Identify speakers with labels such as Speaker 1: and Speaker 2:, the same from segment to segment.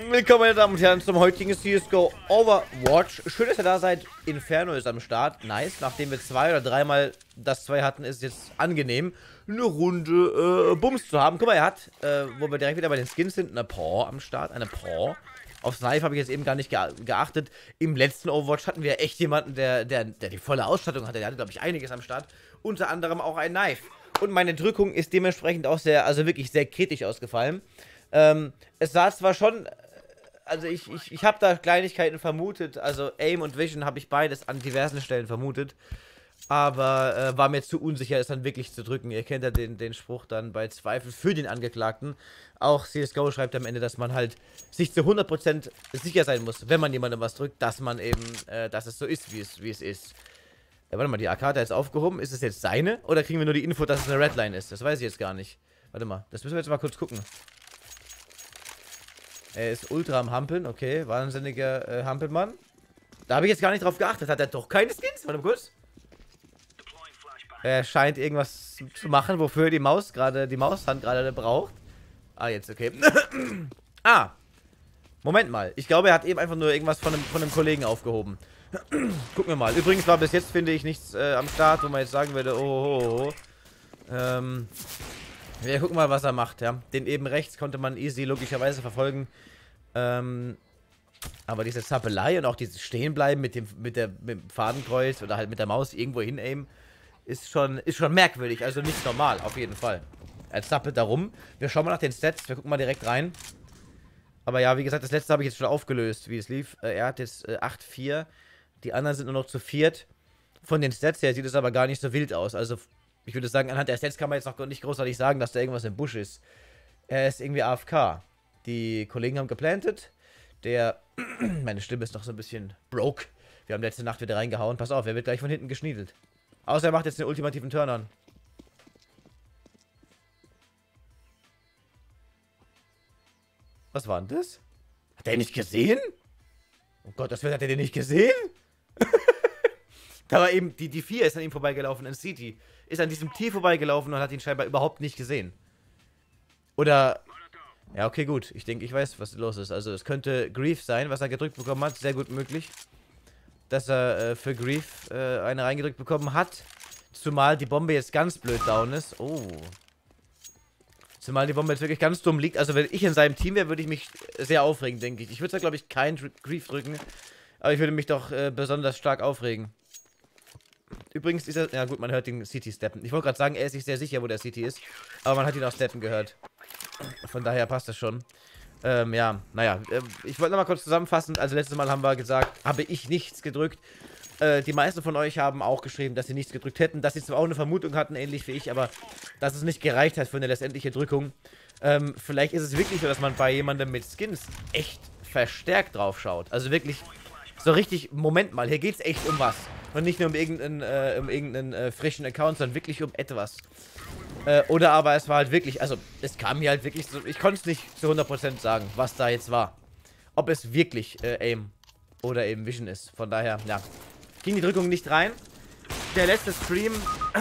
Speaker 1: Willkommen, meine Damen und Herren, zum heutigen CSGO Overwatch. Schön, dass ihr da seid. Inferno ist am Start. Nice. Nachdem wir 2 oder 3 Mal das 2 hatten, ist es jetzt angenehm, eine Runde Bums zu haben. Guck mal, er hat, wo wir direkt wieder bei den Skins sind, eine Paw am Start. Eine Paw. Auf Snipe habe ich jetzt eben gar nicht geachtet. Im letzten Overwatch hatten wir echt jemanden, der die volle Ausstattung hatte. Der hatte, glaube ich, einiges am Start. Unter anderem auch ein Knife. Und meine Drückung ist dementsprechend auch sehr, also wirklich sehr kritisch ausgefallen. Es sah zwar schon, also ich habe da Kleinigkeiten vermutet, also Aim und Vision habe ich beides an diversen Stellen vermutet, aber war mir zu unsicher, es dann wirklich zu drücken. Ihr kennt ja den Spruch dann bei Zweifel für den Angeklagten. Auch CSGO schreibt am Ende, dass man halt sich zu 100% sicher sein muss, wenn man jemandem was drückt, dass man eben, dass es so ist, wie es ist. Warte mal, die AK hat jetzt aufgehoben. Ist es jetzt seine? Oder kriegen wir nur die Info, dass es eine Redline ist? Das weiß ich jetzt gar nicht. Warte mal, das müssen wir jetzt mal kurz gucken. Er ist ultra am Hampeln, okay. Wahnsinniger Hampelmann. Da habe ich jetzt gar nicht drauf geachtet. Hat er doch keine Skins? Warte mal kurz. Er scheint irgendwas zu machen, wofür die Maushand gerade braucht. Ah, jetzt, okay. Ah! Moment mal. Ich glaube, er hat eben einfach nur irgendwas von einem Kollegen aufgehoben. Gucken wir mal. Übrigens war bis jetzt, finde ich, nichts am Start, wo man jetzt sagen würde, oh. Wir gucken mal, was er macht, ja. Den eben rechts konnte man easy logischerweise verfolgen. Aber diese Zappelei und auch dieses Stehenbleiben mit dem Fadenkreuz oder halt mit der Maus irgendwo hin aimen, ist schon merkwürdig. Also nicht normal, auf jeden Fall. Er zappelt da rum. Wir schauen mal nach den Stats. Wir gucken mal direkt rein. Aber ja, wie gesagt, das letzte habe ich jetzt schon aufgelöst, wie es lief. Er hat jetzt 8-4. Die anderen sind nur noch zu viert. Von den Stats her sieht es aber gar nicht so wild aus. Also, ich würde sagen, anhand der Stats kann man jetzt noch nicht großartig sagen, dass da irgendwas im Busch ist. Er ist irgendwie AFK. Die Kollegen haben geplantet. Meine Stimme ist noch so ein bisschen broke. Wir haben letzte Nacht wieder reingehauen. Pass auf, er wird gleich von hinten geschniedelt. Außer er macht jetzt den ultimativen Turn-on. Was war denn das? Hat er ihn nicht gesehen? Oh Gott, das hat er den nicht gesehen? Da war eben, die 4 ist an ihm vorbeigelaufen, in City. Ist an diesem T vorbeigelaufen und hat ihn scheinbar überhaupt nicht gesehen. Oder, ja, okay, gut. Ich denke, ich weiß, was los ist. Also, es könnte Grief sein, was er gedrückt bekommen hat. Sehr gut möglich, dass er für Grief eine reingedrückt bekommen hat. Zumal die Bombe jetzt ganz blöd down ist. Oh. Zumal die Bombe jetzt wirklich ganz dumm liegt. Also, wenn ich in seinem Team wäre, würde ich mich sehr aufregen, denke ich. Ich würde da, glaube ich, keinen Grief drücken. Aber ich würde mich doch besonders stark aufregen. Übrigens ist er... Ja gut, man hört den City steppen. Ich wollte gerade sagen, er ist sich sehr sicher, wo der City ist. Aber man hat ihn auch steppen gehört. Von daher passt das schon. Ja, naja. Ich wollte nochmal kurz zusammenfassen. Also letztes Mal haben wir gesagt, habe ich nichts gedrückt. Die meisten von euch haben auch geschrieben, dass sie nichts gedrückt hätten. Dass sie zwar auch eine Vermutung hatten, ähnlich wie ich, aber dass es nicht gereicht hat für eine letztendliche Drückung. Vielleicht ist es wirklich so, dass man bei jemandem mit Skins echt verstärkt drauf schaut. Also wirklich so richtig, Moment mal, hier geht's echt um was. Und nicht nur um irgendeinen frischen Account, sondern wirklich um etwas. Oder aber es war halt wirklich, also es kam mir halt wirklich so, ich konnte es nicht zu 100% sagen, was da jetzt war. Ob es wirklich Aim oder eben Vision ist. Von daher, ja, ging die Drückung nicht rein. Der letzte Stream,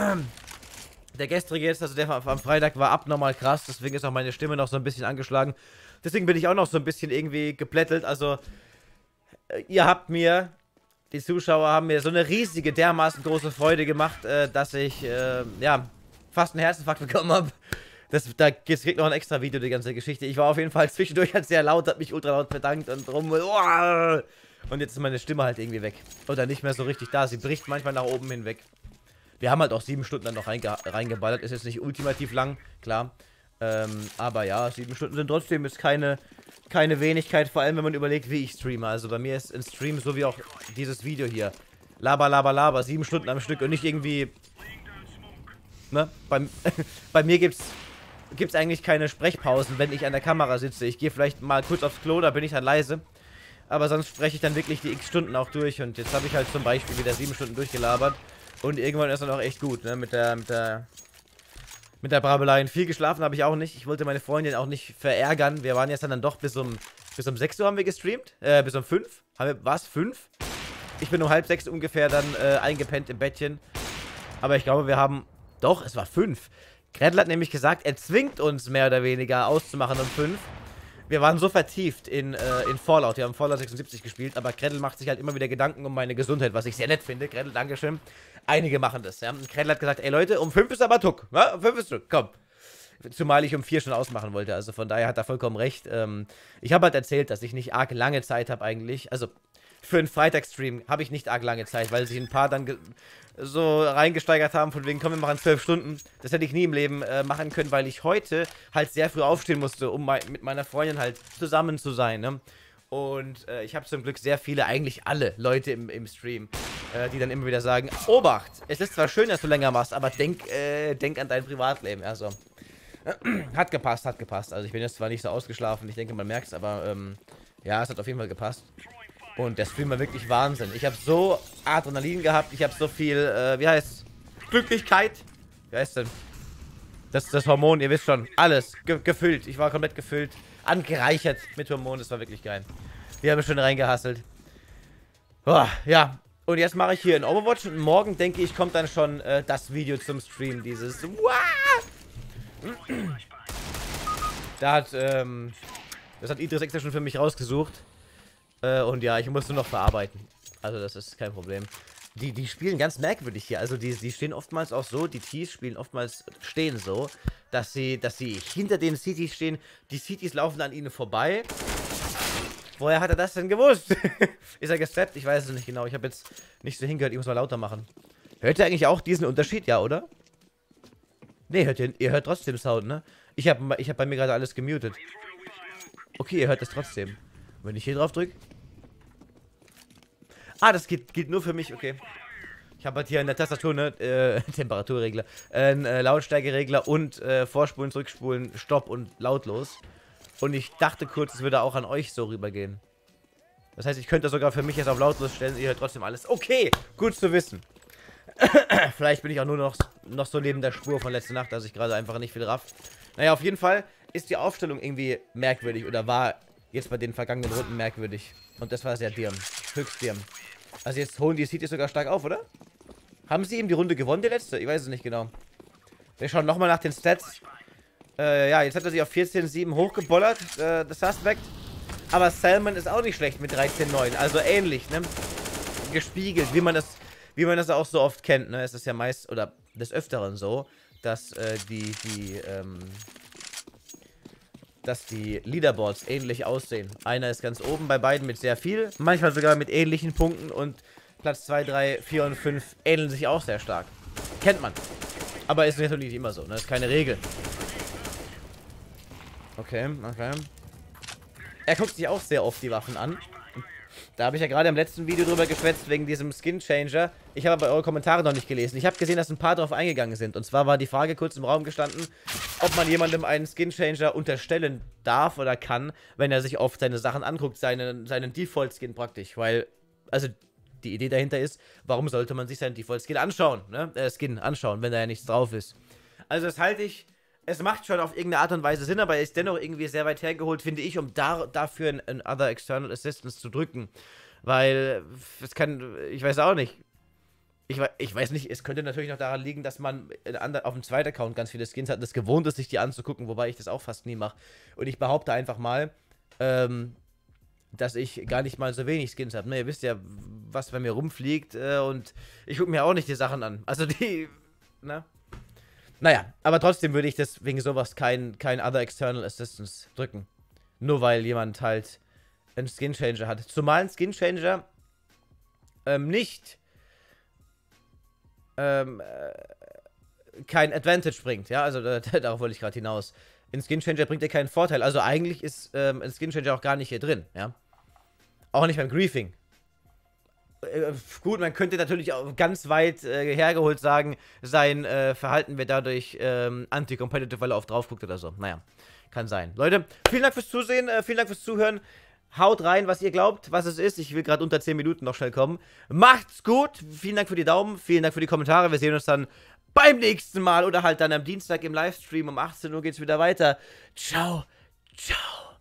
Speaker 1: der gestrige jetzt, also der am Freitag, war abnormal krass. Deswegen ist auch meine Stimme noch so ein bisschen angeschlagen. Deswegen bin ich auch noch so ein bisschen irgendwie geplättelt. Also, ihr habt mir... Die Zuschauer haben mir so eine riesige, dermaßen große Freude gemacht, dass ich, ja, fast einen Herzinfarkt bekommen habe. Da kriegt noch ein extra Video, die ganze Geschichte. Ich war auf jeden Fall zwischendurch halt sehr laut, hab mich ultra laut bedankt und rum. Und jetzt ist meine Stimme halt irgendwie weg. Oder nicht mehr so richtig da. Sie bricht manchmal nach oben hinweg. Wir haben halt auch 7 Stunden dann noch reingeballert. Ist jetzt nicht ultimativ lang, klar. Aber ja, 7 Stunden sind trotzdem jetzt keine Wenigkeit, vor allem wenn man überlegt, wie ich streame. Also bei mir ist ein Stream so wie auch dieses Video hier. Laber, laber, laber, 7 Stunden am Stück und nicht irgendwie, ne? Bei mir gibt's eigentlich keine Sprechpausen, wenn ich an der Kamera sitze. Ich gehe vielleicht mal kurz aufs Klo, da bin ich dann leise. Aber sonst spreche ich dann wirklich die x Stunden auch durch. Und jetzt habe ich halt zum Beispiel wieder 7 Stunden durchgelabert. Und irgendwann ist dann auch echt gut, ne? Mit der Brabeleien. Viel geschlafen habe ich auch nicht. Ich wollte meine Freundin auch nicht verärgern. Wir waren jetzt dann doch bis um 6 Uhr haben wir gestreamt. Bis um 5. Was? 5? Ich bin um halb 6 ungefähr dann eingepennt im Bettchen. Aber ich glaube, wir haben... Doch, es war 5. Gretel hat nämlich gesagt, er zwingt uns mehr oder weniger auszumachen um 5. wir waren so vertieft in Fallout. Wir haben Fallout 76 gespielt, aber Gretel macht sich halt immer wieder Gedanken um meine Gesundheit, was ich sehr nett finde. Gretel, Dankeschön. Einige machen das, ja. Und Gretel hat gesagt, ey Leute, um 5 ist aber Tuck. Ja, um 5 ist Tuck, komm. Zumal ich um 4 schon ausmachen wollte, also von daher hat er vollkommen recht. Ich habe halt erzählt, dass ich nicht arg lange Zeit habe eigentlich. Also für einen Freitagsstream habe ich nicht arg lange Zeit, weil sich ein paar dann so reingesteigert haben, von wegen, komm, wir machen 12 Stunden. Das hätte ich nie im Leben machen können, weil ich heute halt sehr früh aufstehen musste, um mit meiner Freundin halt zusammen zu sein, ne? Und ich habe zum Glück sehr viele, eigentlich alle Leute im Stream, die dann immer wieder sagen, Obacht, es ist zwar schön, dass du länger machst, aber denk an dein Privatleben. Also, hat gepasst, hat gepasst. Also ich bin jetzt zwar nicht so ausgeschlafen, ich denke, man merkt es, aber ja, es hat auf jeden Fall gepasst. Und der Stream war wirklich Wahnsinn. Ich habe so Adrenalin gehabt, ich habe so viel, wie heißt Glücklichkeit? Wie heißt denn? Das ist das Hormon, ihr wisst schon. Alles gefüllt. Ich war komplett gefüllt. Angereichert mit Hormonen. Das war wirklich geil. Wir haben schön reingehasselt. Boah, ja. Und jetzt mache ich hier in Overwatch. Und morgen, denke ich, kommt dann schon das Video zum Stream. Dieses... Da hat, das hat Idris extra schon für mich rausgesucht. Und ja, ich muss nur noch verarbeiten. Also das ist kein Problem. Die spielen ganz merkwürdig hier. Also die stehen oftmals auch so, die Tees spielen oftmals stehen so, dass sie hinter den Cities stehen. Die Cities laufen an ihnen vorbei. Woher hat er das denn gewusst? Ist er gesteppt? Ich weiß es nicht genau. Ich habe jetzt nicht so hingehört. Ich muss mal lauter machen. Hört ihr eigentlich auch diesen Unterschied? Ja, oder? Nee, ihr hört trotzdem Sound, ne? Ich hab bei mir gerade alles gemutet. Okay, ihr hört das trotzdem. Wenn ich hier drauf drücke. Ah, das gilt nur für mich, okay. Ich habe halt hier in der Tastatur, ne, Temperaturregler, Lautstärkeregler und Vorspulen, Zurückspulen, Stopp und lautlos. Und ich dachte kurz, es würde auch an euch so rübergehen. Das heißt, ich könnte sogar für mich jetzt auf lautlos stellen, ihr hört trotzdem alles. Okay, gut zu wissen. Vielleicht bin ich auch nur noch so neben der Spur von letzter Nacht, dass ich gerade einfach nicht viel raff. Naja, auf jeden Fall ist die Aufstellung irgendwie merkwürdig oder war jetzt bei den vergangenen Runden merkwürdig. Und das war sehr dirm. Höchst dirm. Also jetzt holen die Cities sogar stark auf, oder? Haben sie eben die Runde gewonnen, die letzte? Ich weiß es nicht genau. Wir schauen nochmal nach den Stats. Ja, jetzt hat er sich auf 14,7 hochgebollert, das Suspect. Aber Salmon ist auch nicht schlecht mit 13,9. Also ähnlich, ne? Gespiegelt, wie man das auch so oft kennt, ne? Es ist ja meist, oder des Öfteren so, dass die Leaderboards ähnlich aussehen. Einer ist ganz oben bei beiden mit sehr viel, manchmal sogar mit ähnlichen Punkten und Platz 2, 3, 4 und 5 ähneln sich auch sehr stark. Kennt man. Aber ist natürlich nicht immer so, ne? Ist keine Regel. Okay, okay. Er guckt sich auch sehr oft die Waffen an. Da habe ich ja gerade im letzten Video drüber geschwätzt, wegen diesem Skin Changer. Ich habe aber eure Kommentare noch nicht gelesen. Ich habe gesehen, dass ein paar drauf eingegangen sind. Und zwar war die Frage kurz im Raum gestanden, ob man jemandem einen Skin Changer unterstellen darf oder kann, wenn er sich oft seine Sachen anguckt, seinen Default-Skin praktisch. Weil, also die Idee dahinter ist, warum sollte man sich seinen Default-Skin anschauen, ne? Anschauen, wenn da ja nichts drauf ist. Also das halte ich... Es macht schon auf irgendeine Art und Weise Sinn, aber ist dennoch irgendwie sehr weit hergeholt, finde ich, um dafür ein Other External Assistance zu drücken. Weil, es kann, ich weiß auch nicht. Ich weiß nicht, es könnte natürlich noch daran liegen, dass man auf dem zweiten Account ganz viele Skins hat und es gewohnt ist, sich die anzugucken, wobei ich das auch fast nie mache. Und ich behaupte einfach mal, dass ich gar nicht mal so wenig Skins habe. Ne, ihr wisst ja, was bei mir rumfliegt und ich gucke mir auch nicht die Sachen an. Also die, ne? Naja, aber trotzdem würde ich das wegen sowas kein Other External Assistance drücken. Nur weil jemand halt einen Skin Changer hat. Zumal ein Skin Changer nicht kein Advantage bringt, ja, also darauf wollte ich gerade hinaus. Ein Skin Changer bringt dir keinen Vorteil, also eigentlich ist ein Skin Changer auch gar nicht hier drin, ja. Auch nicht beim Griefing. Gut, man könnte natürlich auch ganz weit hergeholt sagen, sein Verhalten wird dadurch anti-competitive, weil er oft drauf guckt oder so. Naja, kann sein. Leute, vielen Dank fürs Zusehen, vielen Dank fürs Zuhören. Haut rein, was ihr glaubt, was es ist. Ich will gerade unter 10 Minuten noch schnell kommen. Macht's gut, vielen Dank für die Daumen, vielen Dank für die Kommentare. Wir sehen uns dann beim nächsten Mal oder halt dann am Dienstag im Livestream um 18 Uhr geht's wieder weiter. Ciao, ciao.